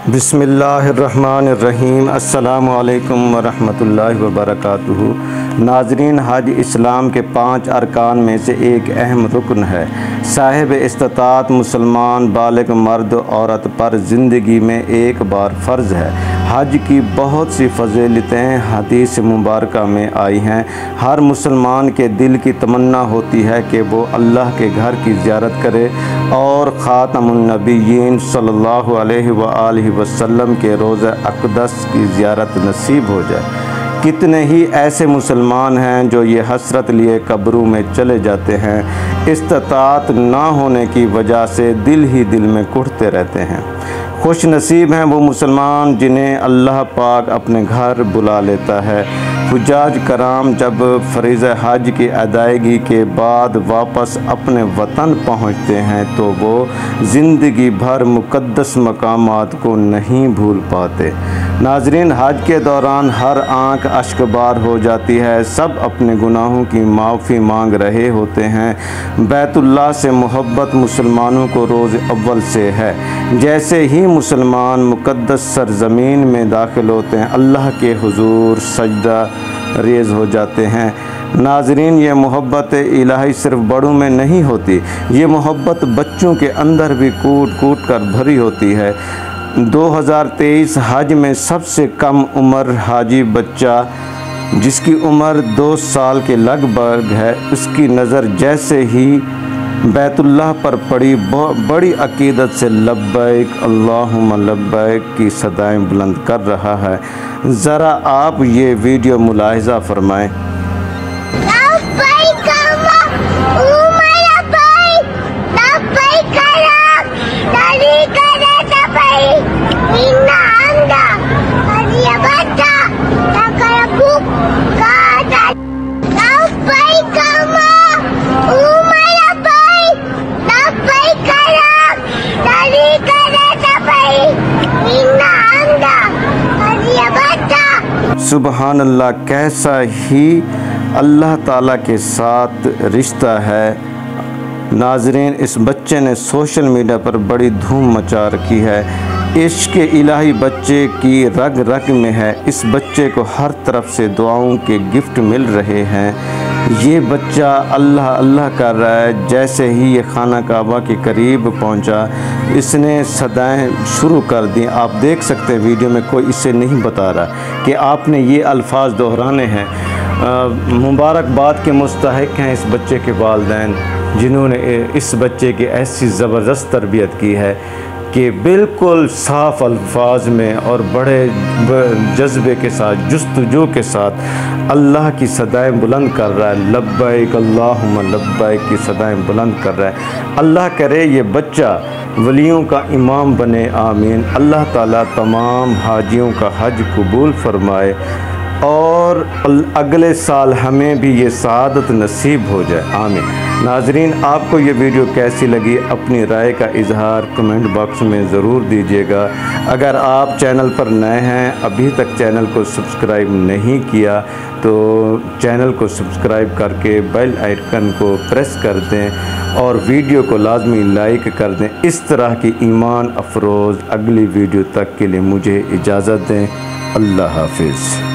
بسم اللہ الرحمن الرحیم۔ السلام علیکم ورحمۃ اللہ وبرکاتہ۔ ناظرین، حج اسلام کے 5 ارکان میں سے ایک اہم رکن ہے۔ صاحب استطاعت مسلمان بالغ مرد عورت پر زندگی میں ایک بار فرض ہے۔ حج کی بہت سی فضیلتیں حدیث مبارکہ میں آئی ہیں۔ ہر مسلمان کے دل کی تمنا ہوتی ہے کہ وہ اللہ کے گھر کی زیارت کرے اور خاتم النبیین صلی اللہ علیہ وآلہ وسلم کے روضہ اقدس کی زیارت نصیب ہو جائے۔ کتنے ہی ایسے مسلمان ہیں جو یہ حسرت لیے قبروں میں چلے جاتے ہیں، استطاعت نہ ہونے کی وجہ سے دل ہی دل میں کڑھتے رہتے ہیں۔ خوش نصیب ہیں وہ مسلمان جنہیں اللہ پاک اپنے گھر بلا لیتا ہے۔ حجاج کرام جب فریضہ حج کی ادائیگی کے بعد واپس اپنے وطن پہنچتے ہیں تو وہ زندگی بھر مقدس مقامات کو نہیں بھول پاتے۔ ناظرین، حج کے دوران ہر آنکھ اشکبار ہو جاتی ہے، سب اپنے گناہوں کی معافی مانگ رہے ہوتے ہیں۔ بیت اللہ سے محبت مسلمانوں کو روز اول سے ہے۔ جیسے ہی مسلمان مقدس سرزمین میں داخل ہوتے ہیں، اللہ کے حضور سجدہ ریز ہو جاتے ہیں۔ ناظرین، یہ محبت الہی صرف بڑوں میں نہیں ہوتی، یہ محبت بچوں کے اندر بھی کوٹ کوٹ کر بھری ہوتی ہے۔ 2023 حج میں سب سے کم عمر حاجی بچہ، جس کی عمر 2 سال کے لگ بھگ ہے، اس کی نظر جیسے ہی بیت اللہ پر پڑی، بڑی عقیدت سے لبیک اللہم لبیک کی صدائیں بلند کر رہا ہے۔ ذرا آپ یہ ویڈیو ملاحظہ فرمائیں۔ سبحان اللہ، کیسا ہی اللہ تعالیٰ کے ساتھ رشتہ ہے۔ ناظرین، اس بچے نے سوشل میڈیا پر بڑی دھوم مچا رکھی ہے۔ عشق الہی بچے کی رگ رگ میں ہے۔ اس بچے کو ہر طرف سے دعاؤں کے گفٹ مل رہے ہیں۔ یہ بچہ اللہ اللہ کر رہا ہے۔ جیسے ہی یہ خانہ کعبہ کے قریب پہنچا، اس نے صدائیں شروع کر دیں۔ آپ دیکھ سکتے ہیں ویڈیو میں، کوئی اسے نہیں بتا رہا کہ آپ نے یہ الفاظ دہرانے ہیں۔ مبارکباد کے مستحق ہیں اس بچے کے والدین، جنہوں نے اس بچے کی ایسی زبردست تربیت کی ہے کہ بالکل صاف الفاظ میں اور بڑے جذبے کے ساتھ، جستجو کے ساتھ اللہ کی صدائیں بلند کر رہا ہے۔ لبیک اللہم لبیک کی صدائیں بلند کر رہا ہے۔ اللہ کرے یہ بچہ ولیوں کا امام بنے، آمین۔ اللہ تعالیٰ تمام حاجیوں کا حج قبول فرمائے اور اگلے سال ہمیں بھی یہ سعادت نصیب ہو جائے، آمین۔ ناظرین، آپ کو یہ ویڈیو کیسی لگی؟ اپنی رائے کا اظہار کمنٹ باکس میں ضرور دیجیے گا۔ اگر آپ چینل پر نئے ہیں، ابھی تک چینل کو سبسکرائب نہیں کیا تو چینل کو سبسکرائب کر کے بیل آئیکن کو پریس کر دیں اور ویڈیو کو لازمی لائک کر دیں۔ اس طرح کی ایمان افروز اگلی ویڈیو تک کے لیے مجھے اجازت دیں۔ اللہ حافظ۔